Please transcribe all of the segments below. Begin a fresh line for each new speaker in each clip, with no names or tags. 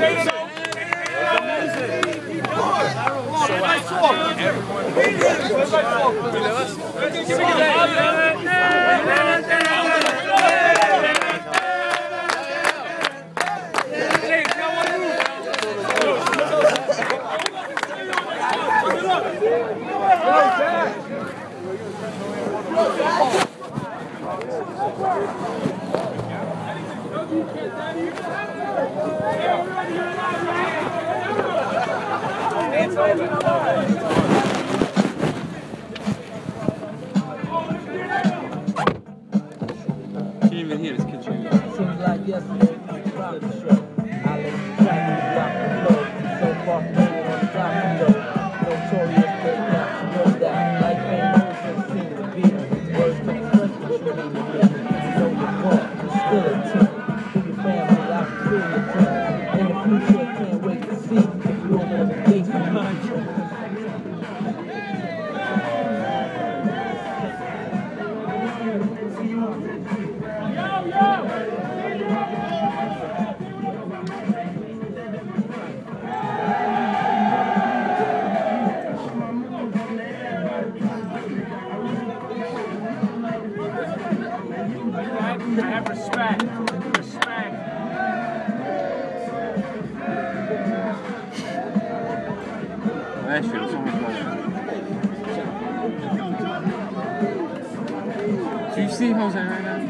Can't even hear this kid.
Seems like yesterday we dropped the show. I let you track and drop the flow. So far from on the top of the notorious big now. No doubt. Life ain't always just seen the beat. Words to express what you mean to me. You know your part. You're still a team. To your family, I can feel your team. In the future, I can't wait to see if you open up the gates behind you.
Have respect. Respect.
Nashville, so much fun. Do you see Jose right now?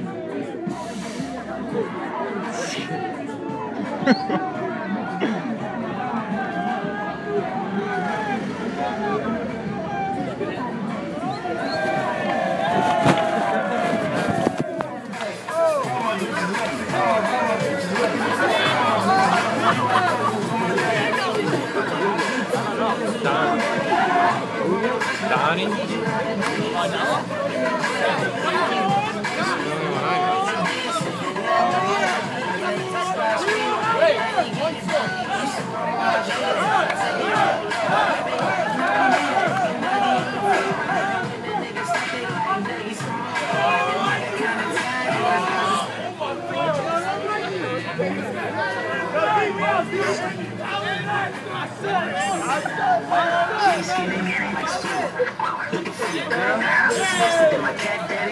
Donnie?
She's getting married soon.